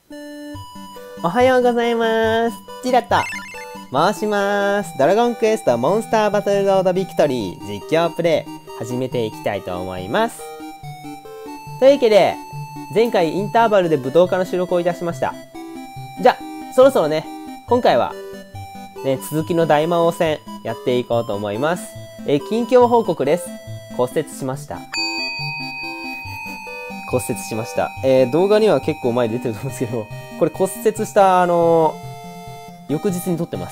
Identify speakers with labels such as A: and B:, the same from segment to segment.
A: おはようございます。ティラット回します。ドラゴンクエストモンスターバトルロードビクトリー実況プレイ始めていきたいと思います。というわけで、前回インターバルで武道家の収録をいたしました。じゃあ、そろそろね、今回は、ね、続きの大魔王戦やっていこうと思います。近況報告です。骨折しました。動画には結構前出てると思うんですけど、これ骨折した翌日に撮ってます。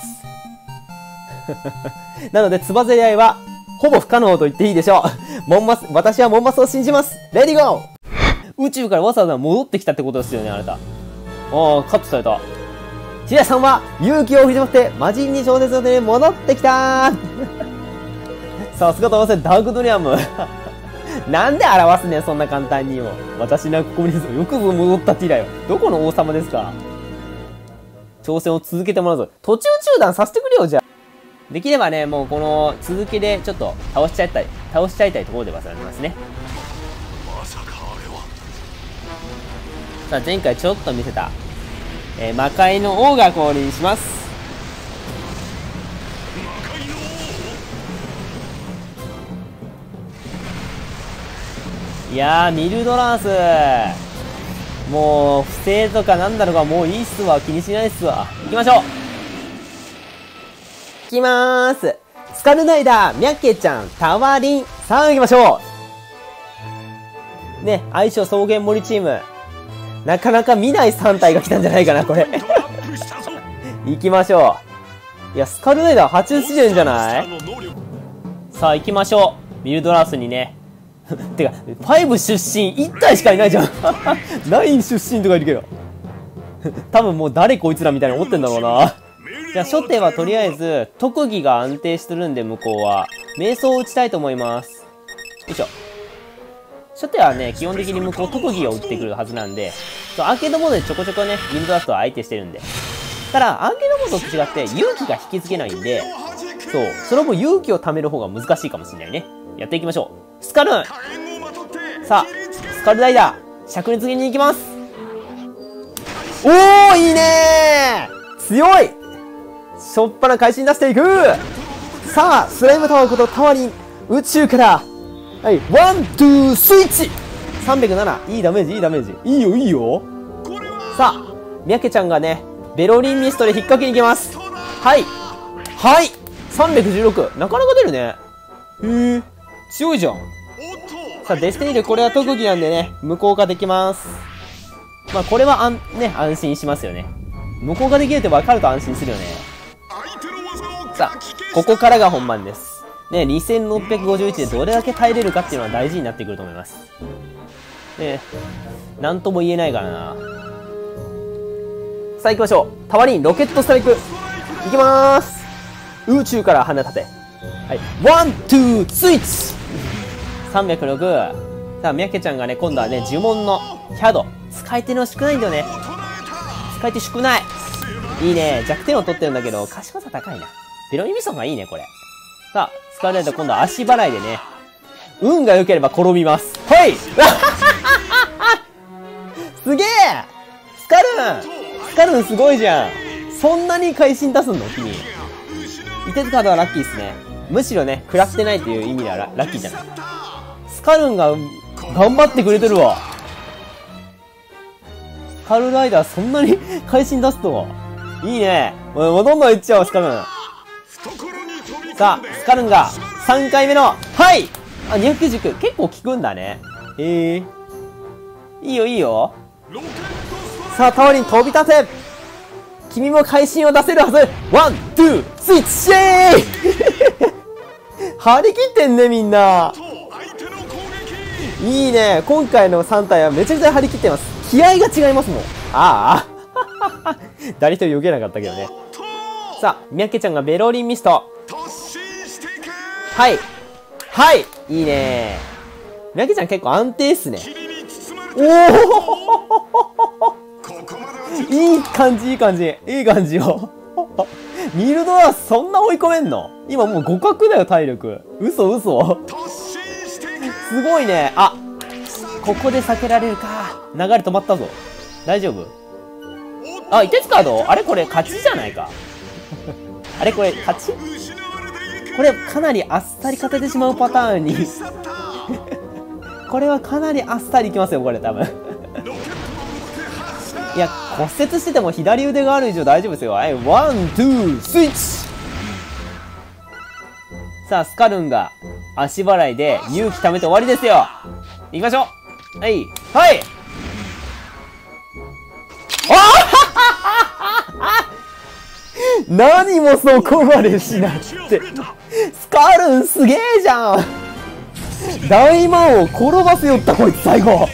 A: なので、つばぜり合いは、ほぼ不可能と言っていいでしょう。私はモンマスを信じます。レディゴー。宇宙からわざわざ戻ってきたってことですよね、あなた。カットされた。シラさんは勇気を振りまって魔人に小説の手に戻ってきたー。さすがと合わせダークドリアム。なんで表すねん、そんな簡単によ。私のここによくぞ戻ったティラよ。どこの王様ですか。挑戦を続けてもらうぞ。途中中断させてくれよ、じゃあ。できればね、もうこの続きでちょっと倒しちゃいたいところではありますね。さあ、前回ちょっと見せた、魔界の王が降臨します。いやー、ミルドラース。もう、不正とかなんだろうか、もういいっすわ。気にしないっすわ。行きましょう。行きまーす。スカルナイダー、ミャッケちゃん、タワリン。さあ、行きましょう。ね、相性草原森チーム。なかなか見ない3体が来たんじゃないかな、これ。行きましょう。いや、スカルナイダー初出現じゃない？さあ、行きましょう。ミルドラースにね。てか、5出身1体しかいないじゃん。9出身とかいるけど。多分もう誰こいつらみたいに思ってんだろうな。じゃあ、初手はとりあえず、特技が安定してるんで、向こうは。瞑想を打ちたいと思います。よいしょ。初手はね、基本的に向こう特技を打ってくるはずなんで、アーケードモードでちょこちょこね、ミルドラストは相手してるんで。ただ、アーケードモードと違って勇気が引き付けないんで、そう、その分勇気を貯める方が難しいかもしれないね。やっていきましょう。スカルン。さあ、スカルダイダー、灼熱気に行きます。おー、いいねー、強い。しょっぱな会心出していく。さあ、スライムタワーことタワリン、宇宙から、はい、ワン、ツー、スイッチ !307。いいダメージ、いいダメージ。いいよ、いいよ。さあ、ミャケちゃんがね、ベロリンミストで引っ掛けに行きます。はい。はい。316。なかなか出るね。へえ。強いじゃん。さあ、デスティニール、これは特技なんでね、無効化できます。まあ、これは安心しますよね。無効化できるって分かると安心するよね。さあ、ここからが本番です。ね、2651でどれだけ耐えれるかっていうのは大事になってくると思います。ね、なんとも言えないからな。さあ行きましょう。タワリン、ロケットストライク。行きまーす。宇宙から羽立て。はい。ワン、ツー、スイッチ !306。さあ、ミャケちゃんがね、今度はね、呪文のヒャド。使い手の少ないんだよね。使い手少ない。いいね。弱点を取ってるんだけど、賢さ高いな。ベロニミソンがいいね、これ。さあ、スカルナイダー今度は足払いでね。運が良ければ転びます。はい。すげえ。スカルンすごいじゃん。そんなに会心出すんの君。イテツカードはラッキーっすね。むしろね、食らってないっていう意味ではラッキーじゃない。スカルンが頑張ってくれてるわ。スカルライダーそんなに会心出すとは。いいね。もうどんどんいっちゃおう、スカルン。さあ、スカルンが3回目の、はい。あ、299。結構効くんだね。いいよ、いいよ。さあ、タワリン飛び立て。君も会心を出せるはず。ワン、ツー、スイッチシェーイ。張り切ってんね、みんな。いいね。今回の3体はめちゃくちゃ張り切ってます。気合が違いますもん。ああ。誰一人避けなかったけどね。さあ、ミャッケちゃんがベロリンミスト。はい。はい。いいね。ミャッケちゃん結構安定っすね。おお。いい感じ、いい感じ。いい感じよ。ミルドラースそんな追い込めんの？今もう互角だよ、体力。嘘。すごいね。あ、ここで避けられるか。流れ止まったぞ。大丈夫？ あ、凍てつカードあれこれ勝ちじゃないか。あれこれ勝ちこれかなりあっさり勝ててしまうパターンに。これはかなりあっさりいきますよ、これ多分。いや、骨折してても左腕がある以上大丈夫ですよ。はい、ワン、ツー、スイッチ。さあ、スカルンが足払いで勇気貯めて終わりですよ。行きましょう。はい、はい。何もそこまでしなくて。スカルンすげえじゃん。大魔王転ばせよったこいつ最後。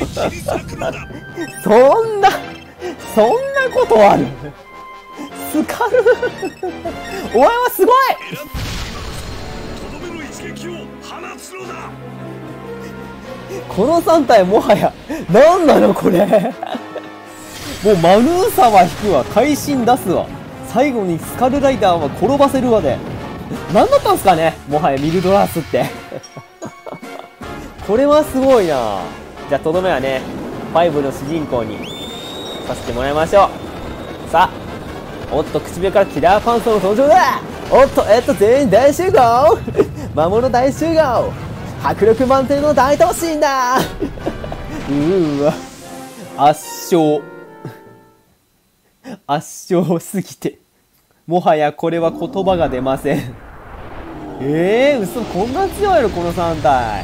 A: そんなことある。スカルンお前はすごい。この3体もはや何なのこれ。もうマヌーサは引くわ、会心出すわ、最後にスカルライダーは転ばせるわで、何だったんすかね、もはやミルドラースって。これはすごいな。じゃあとどめはね、5の主人公にさせてもらいましょう。さあ、おっと唇からキラーパンツの登場だ。おっと全員大集合。魔物大集合、迫力満点の大闘神だ。わ圧勝すぎてもはやこれは言葉が出ません。嘘、こんな強いのこの3体。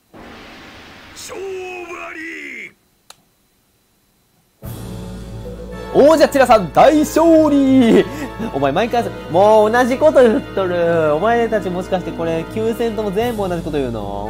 A: 王者ティラさん大勝利。お前毎回もう同じこと言っとる。お前たちもしかしてこれ9戦とも全部同じこと言うの？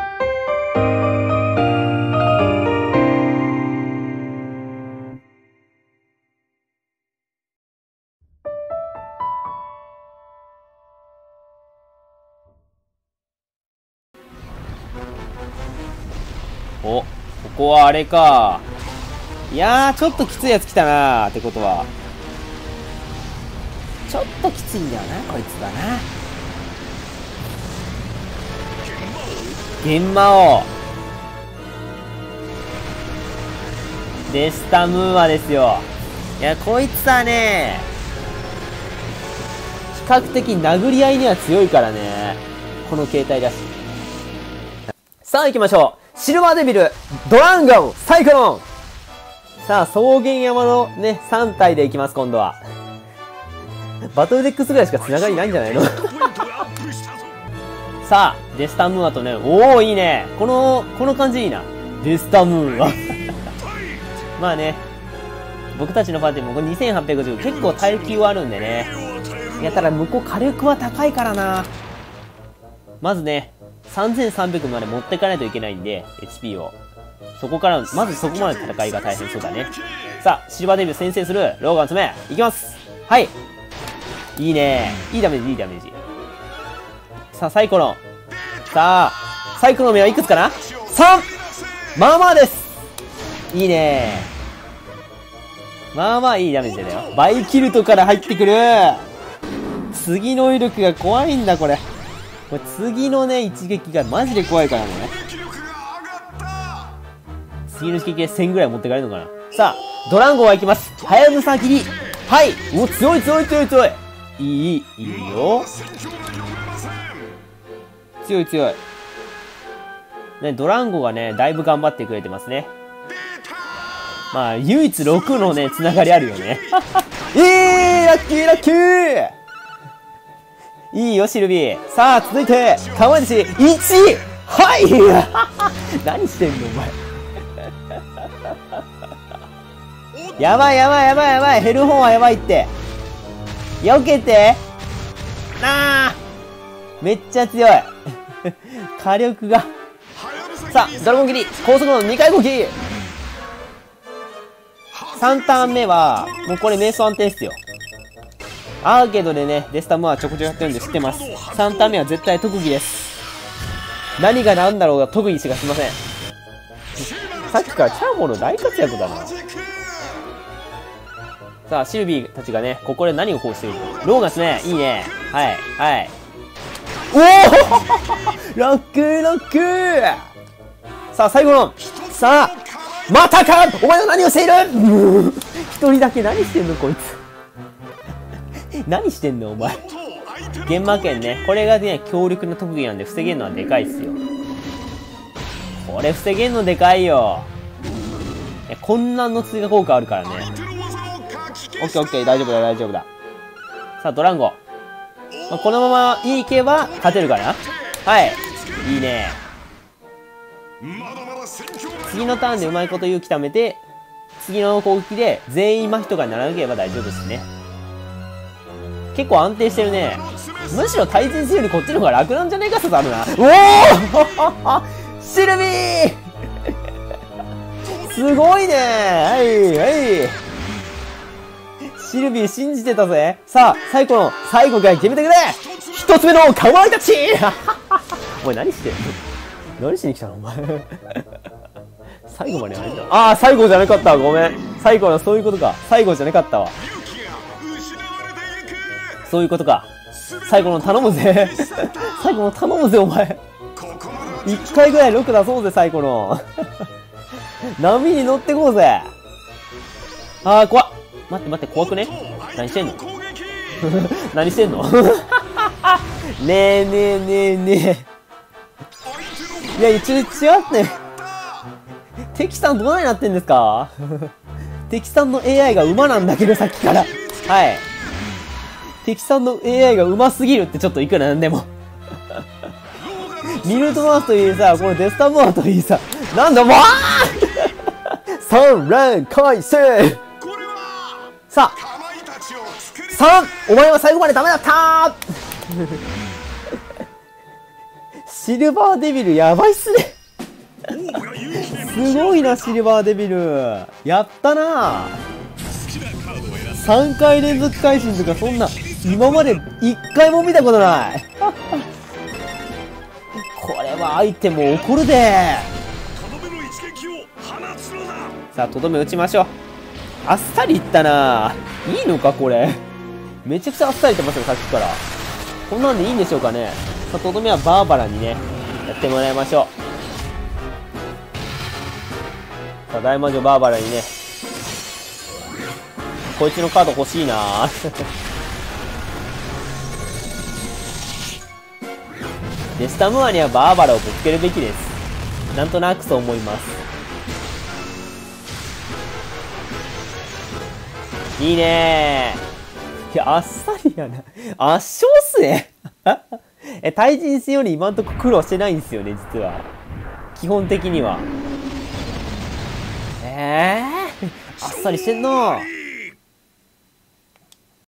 A: お、ここはあれか。いやー、ちょっときついやつ来たなーってことは。ちょっときついんだよな、こいつだな。幻魔王。デスタムーアですよ。いや、こいつはね、比較的殴り合いには強いからね。この形態だし。さあ行きましょう。シルバーデビル、ドランゴン、サイクロン。さあ、草原山のね、3体でいきます、今度は。バトルデックスぐらいしか繋がりないんじゃないの。さあ、デスタムーアとね、おー、いいね。この感じいいな。デスタムーア。まあね、僕たちのパーティーもこれ2850、結構耐久はあるんでね。いや、ただ向こう火力は高いからな。まずね、3300まで持ってかないといけないんで、HP を。そこから、まずそこまで戦いが大変そうだね。さあ、シルバーデビュー先制する、ローガン爪、いきます。はい。いいね。いいダメージ、いいダメージ。さあ、サイコロン。さあ、サイクロンの目はいくつかな ?3! まあまあです。いいね。まあまあいいダメージだよ。バイキルトから入ってくる。次の威力が怖いんだ、これ。これ次のね、一撃がマジで怖いからね。次の一撃で1000ぐらい持ってかれるのかな。さあ、ドランゴンは行きます。はやぶさ切り。はい。お、強い強い強い強い。いいよ。強い強い。ね、ドランゴがね、だいぶ頑張ってくれてますね。まあ、唯一6のね、つながりあるよね。ラッキーラッキー。いいよ、シルビー。さあ、続いて、かまいし、1! はい。何してんの、お前。やばいやばいやばいやばい。ヘルホンはやばいって。避けて。めっちゃ強い。火力が。さあ、ドラゴン切り。高速の2回動き。3ターン目は、もうこれ瞑想安定っすよ。アーケードでね、デスタムはちょこちょこやってるんで知ってます。3ターン目は絶対特技です。何が何だろうが特技しかしません。さっきからチャーモの大活躍だな。さあ、シルビーたちがね、ここで何をこうしているローガンですね。いいね。はい、はい。おおロックロック。さあ、最後の。さあ、またかお前は何をしている一人だけ何してんのこいつ。何してんのお前。現魔剣ね。これがね、強力な特技なんで防げるのはでかいっすよ。これ防げるのでかいよ。混乱の追加効果あるからね。オッケーオッケー、大丈夫だ大丈夫だ。さあ、ドランゴ。このままいけば勝てるかな。はい。いいね。次のターンでうまいこと勇気貯めて、次の攻撃で全員麻痺とかにならなければ大丈夫ですね。結構安定してるね。むしろ対戦するよりこっちの方が楽なんじゃねえか説あるな。おおシルビーすごいね。はいはいシルビー信じてたぜ。さあ、最後から決めてくれ。一つ目のかまいたちお前何してんの。何しに来たのお前最後までやめんだ。ああ、最後じゃなかったわ。ごめん。最後のそういうことか。最後じゃなかったわ。そういうことか。最後の頼むぜ。最後の頼むぜ、お前。一回ぐらい6出そうぜ、最後の。波に乗ってこうぜ。あー、怖っ。待って、怖くね。何してんの何してんのねえ。いや、違ってね。敵さんどないなってんですか敵さんの AI が馬なんだけど、さっきから。はい。敵さんの AI が上手すぎるってちょっといくらなんでも。ミルトマウスといいさ、このデスタモアといいさ、なんだ、わー3連回戦さあ、3! お前は最後までダメだったシルバーデビルやばいっすねすごいな、シルバーデビル。やったな3回連続改心とかそんな、今まで1回も見たことないこれは相手も怒るで。さあ、とどめ打ちましょう。あっさりいったな。いいのかこれ。めちゃくちゃあっさりいってますよ、さっきから。こんなんでいいんでしょうかね。さあ、とどめはバーバラにね、やってもらいましょう。さあ、大魔女バーバラにね、こいつのカード欲しいなデスタムアにはバーバラをぶつけるべきです。なんとなくそう思います。いいねー。いや、あっさりやな。圧勝っすね対人戦より今んとこ苦労してないんですよね、実は。基本的には。あっさりしてんのー。